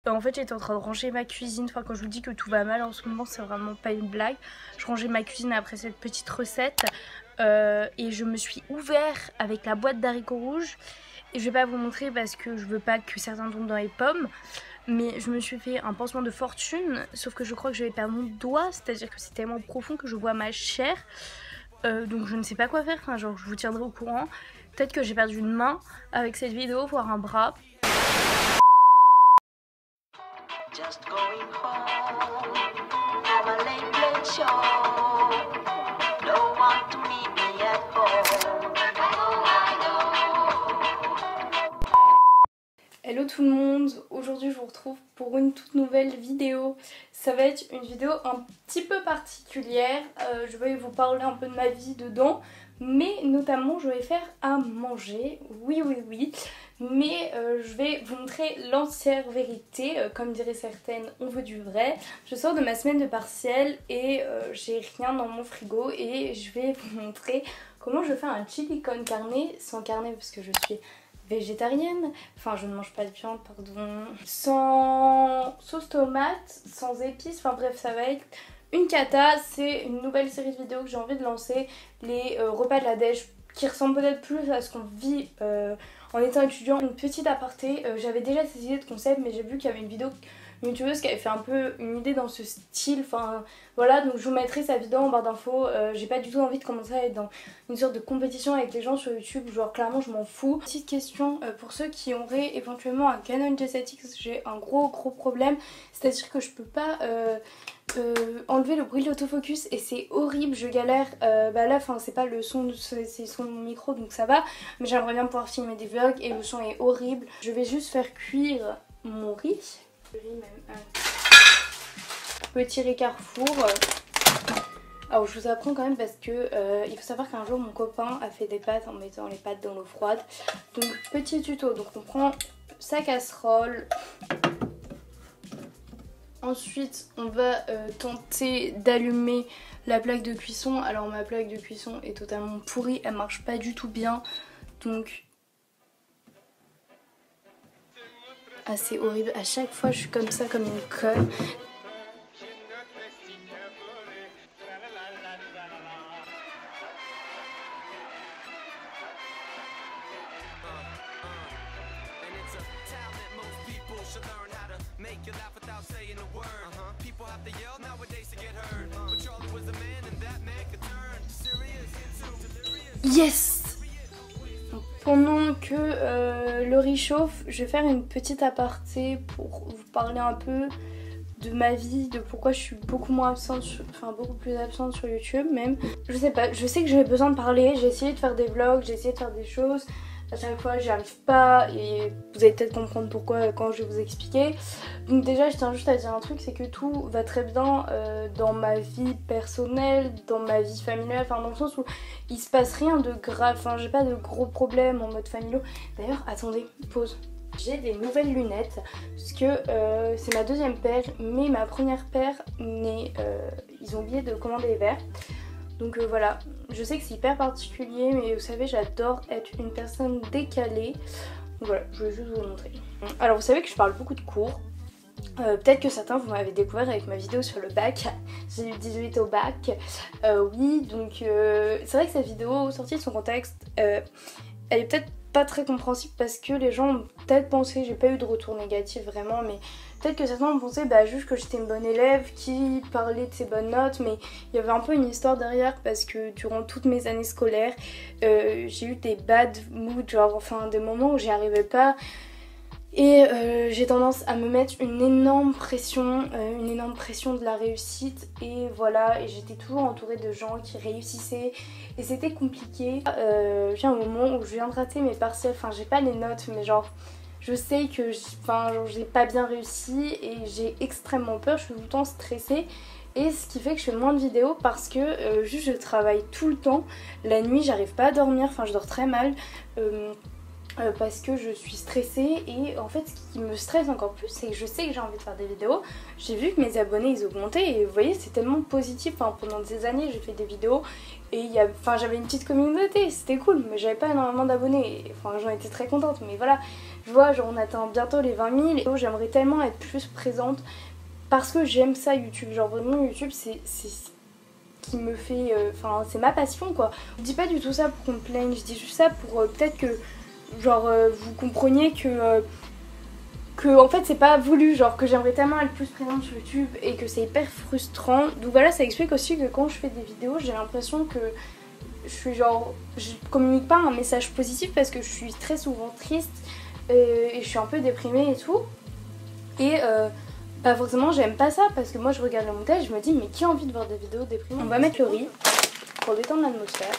En fait j'étais en train de ranger ma cuisine, enfin quand je vous dis que tout va mal en ce moment c'est vraiment pas une blague. Je rangeais ma cuisine après cette petite recette et je me suis ouvert avec la boîte d'haricots rouges. Et je vais pas vous montrer parce que je veux pas que certains tombent dans les pommes. Mais je me suis fait un pansement de fortune, sauf que je crois que je vais perdre mon doigt, c'est-à-dire que c'est tellement profond que je vois ma chair. Donc je ne sais pas quoi faire, enfin, genre je vous tiendrai au courant. Peut-être que j'ai perdu une main avec cette vidéo, voire un bras. Just going home, have a late show. No one to meet me at home. Hello tout le monde, aujourd'hui je vous retrouve pour une toute nouvelle vidéo. Ça va être une vidéo un petit peu particulière, je vais vous parler un peu de ma vie dedans, mais notamment je vais faire à manger, oui, mais je vais vous montrer l'entière vérité, comme diraient certaines, on veut du vrai. Je sors de ma semaine de partiel et j'ai rien dans mon frigo et je vais vous montrer comment je fais un chili con carne, sans carne parce que je suis végétarienne, enfin je ne mange pas de viande, pardon, sans sauce tomate, sans épices, enfin bref ça va être une cata. C'est une nouvelle série de vidéos que j'ai envie de lancer, les repas de la déj, qui ressemblent peut-être plus à ce qu'on vit en étant étudiant. Une petite aparté, j'avais déjà ces idées de concept mais j'ai vu qu'il y avait une vidéo, une youtubeuse qui avait fait un peu une idée dans ce style, enfin voilà, donc je vous mettrai sa vidéo en barre d'infos. J'ai pas du tout envie de commencer à être dans une sorte de compétition avec les gens sur YouTube, genre clairement je m'en fous. Petite question pour ceux qui auraient éventuellement un Canon G7X, j'ai un gros problème, c'est à dire que je peux pas enlever le bruit de l'autofocus et c'est horrible, je galère. Bah là enfin c'est pas le son, c'est son micro donc ça va, mais j'aimerais bien pouvoir filmer des vlogs et le son est horrible. Je vais juste faire cuire mon riz. Petit riz Carrefour. Alors je vous apprends quand même parce que il faut savoir qu'un jour mon copain a fait des pâtes en mettant les pâtes dans l'eau froide. Donc petit tuto, donc on prend sa casserole. Ensuite on va tenter d'allumer la plaque de cuisson. Alors ma plaque de cuisson est totalement pourrie, elle marche pas du tout bien. Donc c'est horrible, à chaque fois je suis comme ça, comme une conne. Yes! Pendant que le riz chauffe, je vais faire une petite aparté pour vous parler un peu de ma vie, de pourquoi je suis beaucoup moins absente, beaucoup plus absente sur YouTube même. Je sais pas, je sais que j'ai besoin de parler, j'ai essayé de faire des vlogs, j'ai essayé de faire des choses. À chaque fois j'y arrive pas et vous allez peut-être comprendre pourquoi quand je vais vous expliquer. Donc déjà je tiens juste à dire un truc, c'est que tout va très bien dans ma vie personnelle, dans ma vie familiale, enfin dans le sens où il se passe rien de grave, enfin j'ai pas de gros problèmes en mode familial. D'ailleurs attendez, pause. J'ai des nouvelles lunettes parce que c'est ma deuxième paire, mais ma première paire ils ont oublié de commander les verres. Donc voilà, je sais que c'est hyper particulier mais vous savez j'adore être une personne décalée. Donc voilà, je voulais juste vous montrer. Alors vous savez que je parle beaucoup de cours. Peut-être que certains vous m'avez découvert avec ma vidéo sur le bac. J'ai eu 18 au bac. Oui, donc c'est vrai que cette vidéo sortie de son contexte, elle est peut-être pas très compréhensible parce que les gens ont peut-être pensé, j'ai pas eu de retour négatif vraiment, mais peut-être que certains ont pensé juste que j'étais une bonne élève qui parlait de ses bonnes notes, mais il y avait un peu une histoire derrière parce que durant toutes mes années scolaires j'ai eu des bad moods, genre enfin des moments où j'y arrivais pas. Et j'ai tendance à me mettre une énorme pression de la réussite et voilà, et j'étais toujours entourée de gens qui réussissaient et c'était compliqué. J'ai un moment où je viens de rater mes partiels, enfin j'ai pas les notes mais genre je sais que j'ai pas bien réussi et j'ai extrêmement peur, je suis tout le temps stressée. Et ce qui fait que je fais moins de vidéos parce que juste je travaille tout le temps, la nuit j'arrive pas à dormir, enfin je dors très mal. parce que je suis stressée et en fait ce qui me stresse encore plus c'est que je sais que j'ai envie de faire des vidéos. J'ai vu que mes abonnés ils augmentaient et vous voyez c'est tellement positif, enfin, pendant des années j'ai fait des vidéos et j'avais une petite communauté, c'était cool mais j'avais pas énormément d'abonnés, enfin j'en étais très contente mais voilà, je vois genre on atteint bientôt les 20 000 et j'aimerais tellement être plus présente parce que j'aime ça YouTube, genre vraiment YouTube c'est qui me fait, enfin c'est ma passion quoi. Je dis pas du tout ça pour qu'on me plaigne, je dis juste ça pour peut-être que genre vous compreniez que en fait c'est pas voulu, genre que j'aimerais tellement être plus présente sur YouTube et que c'est hyper frustrant. Donc voilà, ça explique aussi que quand je fais des vidéos j'ai l'impression que je suis genre, je communique pas un message positif parce que je suis très souvent triste et je suis un peu déprimée et tout. Et bah forcément j'aime pas ça parce que moi je regarde le montage et je me dis mais qui a envie de voir des vidéos déprimantes. On va mettre le riz pour détendre l'atmosphère.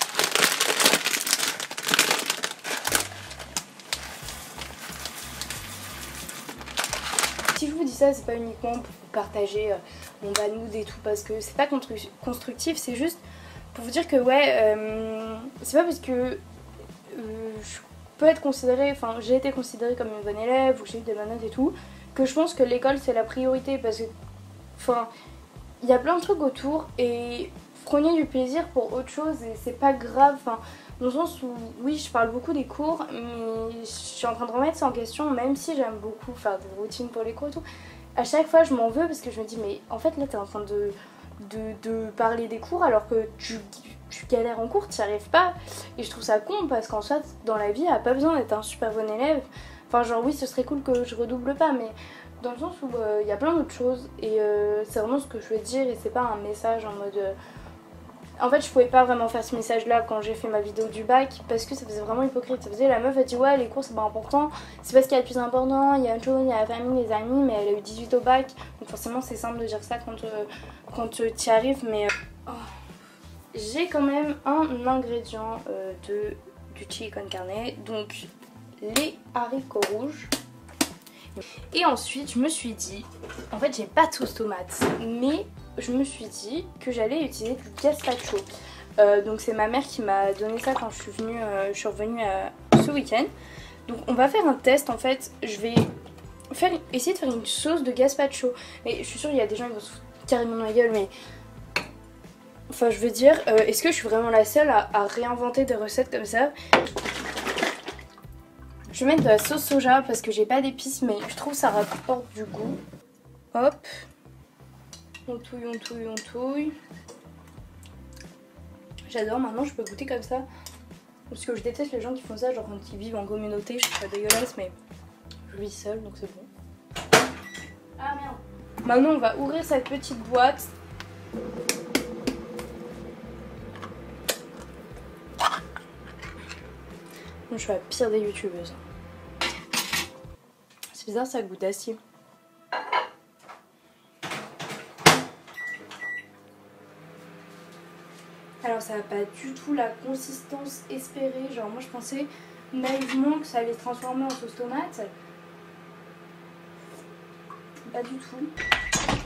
Si je vous dis ça, c'est pas uniquement pour vous partager mon bad mood et tout parce que c'est pas constructif, c'est juste pour vous dire que ouais, c'est pas parce que je peux être considérée, enfin j'ai été considérée comme une bonne élève ou que j'ai eu des bonnes notes et tout, que je pense que l'école c'est la priorité parce que enfin il y a plein de trucs autour et prenez du plaisir pour autre chose et c'est pas grave, enfin dans le sens où oui je parle beaucoup des cours mais je suis en train de remettre ça en question même si j'aime beaucoup faire des routines pour les cours et tout. À chaque fois je m'en veux parce que je me dis mais en fait là t'es en train de parler des cours alors que tu galères en cours, t'y arrives pas et je trouve ça con parce qu'en soit dans la vie il n'y a pas besoin d'être un super bon élève, enfin genre oui ce serait cool que je redouble pas mais dans le sens où il y a plein d'autres choses et c'est vraiment ce que je veux dire et c'est pas un message en mode en fait je pouvais pas vraiment faire ce message là quand j'ai fait ma vidéo du bac parce que ça faisait vraiment hypocrite, ça faisait la meuf elle dit ouais les cours c'est pas important, c'est pas ce qu'il y a de plus important, il y a autre chose, il y a la famille, les amis, mais elle a eu 18 au bac donc forcément c'est simple de dire ça quand t'y arrives mais oh. J'ai quand même un ingrédient du chili con carne, donc les haricots rouges. Et ensuite je me suis dit, en fait j'ai pas de sauce tomate, mais je me suis dit que j'allais utiliser du gazpacho. Donc c'est ma mère qui m'a donné ça quand je suis revenue ce week-end. Donc on va faire un test en fait, je vais essayer de faire une sauce de gazpacho. Mais je suis sûre il y a des gens qui vont se foutre carrément dans la gueule mais... Enfin je veux dire, est-ce que je suis vraiment la seule à réinventer des recettes comme ça? Je vais mettre de la sauce soja parce que j'ai pas d'épices mais je trouve que ça rapporte du goût. Hop. On touille, on touille, on touille. J'adore, maintenant je peux goûter comme ça. Parce que je déteste les gens qui font ça, genre quand ils vivent en communauté, je trouve ça dégueulasse mais je vis seule donc c'est bon. Ah merde. Maintenant on va ouvrir cette petite boîte. Je suis la pire des youtubeuses. C'est bizarre, ça a le goût d'acier. Alors ça n'a pas du tout la consistance espérée. Genre moi je pensais naïvement que ça allait se transformer en sauce tomate. Pas du tout.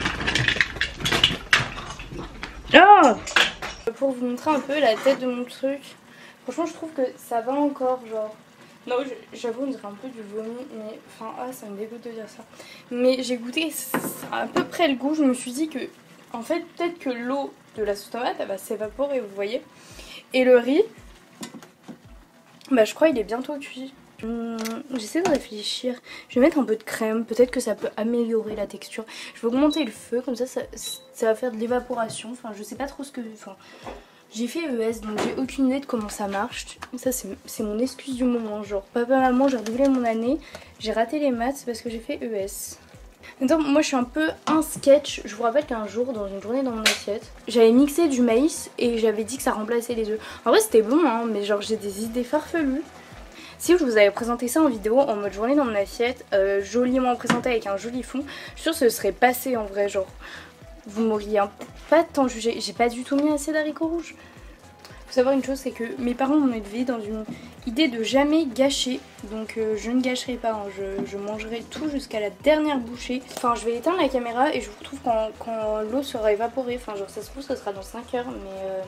Oh! Pour vous montrer un peu la tête de mon truc. Franchement je trouve que ça va encore genre. Non j'avoue on dirait un peu du vomi mais enfin ça me dégoûte de dire ça. Mais j'ai goûté à peu près le goût, je me suis dit que en fait peut-être que l'eau de la sauce tomate elle va s'évaporer vous voyez. Et le riz, bah je crois il est bientôt cuit. J'essaie de réfléchir, je vais mettre un peu de crème, peut-être que ça peut améliorer la texture. Je vais augmenter le feu comme ça va faire de l'évaporation, enfin je sais pas trop ce que... Enfin, j'ai fait ES donc j'ai aucune idée de comment ça marche. Ça c'est mon excuse du moment, genre papa maman j'ai redoublé mon année, j'ai raté les maths parce que j'ai fait ES. Maintenant moi je suis un peu un sketch, je vous rappelle qu'un jour dans une journée dans mon assiette, j'avais mixé du maïs et j'avais dit que ça remplaçait les œufs. En vrai c'était bon hein, mais genre j'ai des idées farfelues. Si je vous avais présenté ça en vidéo en mode journée dans mon assiette, joliment présenté avec un joli fond, je suis sûre que ce serait passé en vrai genre. Vous m'auriez pas tant jugé, j'ai pas du tout mis assez d'haricots rouges. Faut savoir une chose, c'est que mes parents m'ont élevée dans une idée de jamais gâcher. Donc je ne gâcherai pas, hein. Je mangerai tout jusqu'à la dernière bouchée. Enfin je vais éteindre la caméra et je vous retrouve quand l'eau sera évaporée. Enfin genre ça se trouve ce sera dans 5 heures mais...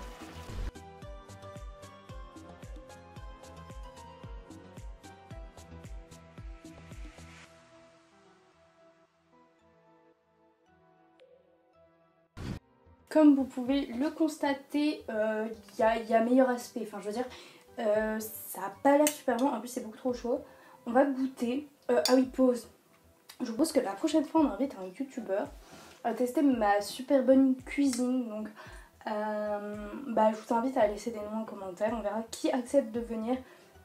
comme vous pouvez le constater, il y a meilleur aspect. Enfin, je veux dire, ça a pas l'air super bon. En plus, c'est beaucoup trop chaud. On va goûter. Ah oui, pause. Je vous propose que la prochaine fois, on invite un youtubeur à tester ma super bonne cuisine. Donc, je vous invite à laisser des noms en commentaire. On verra qui accepte de venir.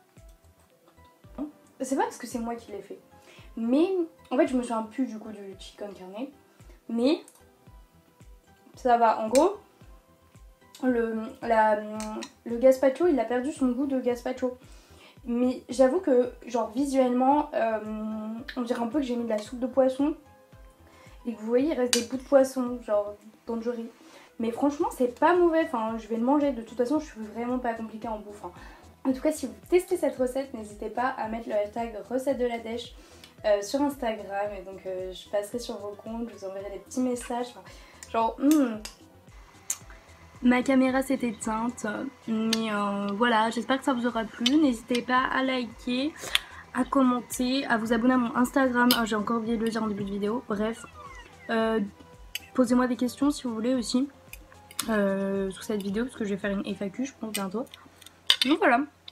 C'est pas parce que c'est moi qui l'ai fait. Mais, en fait, je me souviens plus du coup du chicken carne. Mais, ça va. En gros, le gazpacho, il a perdu son goût de gazpacho. Mais j'avoue que, genre, visuellement, on dirait un peu que j'ai mis de la soupe de poisson. Et que vous voyez, il reste des bouts de poisson, genre, dans le riz. Mais franchement, c'est pas mauvais. Enfin, je vais le manger. De toute façon, je suis vraiment pas compliquée en bouffe. Hein. En tout cas, si vous testez cette recette, n'hésitez pas à mettre le hashtag recette de la dèche sur Instagram. Et donc, je passerai sur vos comptes, je vous enverrai des petits messages. Enfin, genre, Ma caméra s'est éteinte, mais voilà, j'espère que ça vous aura plu. N'hésitez pas à liker, à commenter, à vous abonner à mon Instagram. Ah, j'ai encore oublié de le dire en début de vidéo. Bref, posez-moi des questions si vous voulez aussi sous cette vidéo, parce que je vais faire une FAQ, je pense, bientôt. Donc voilà.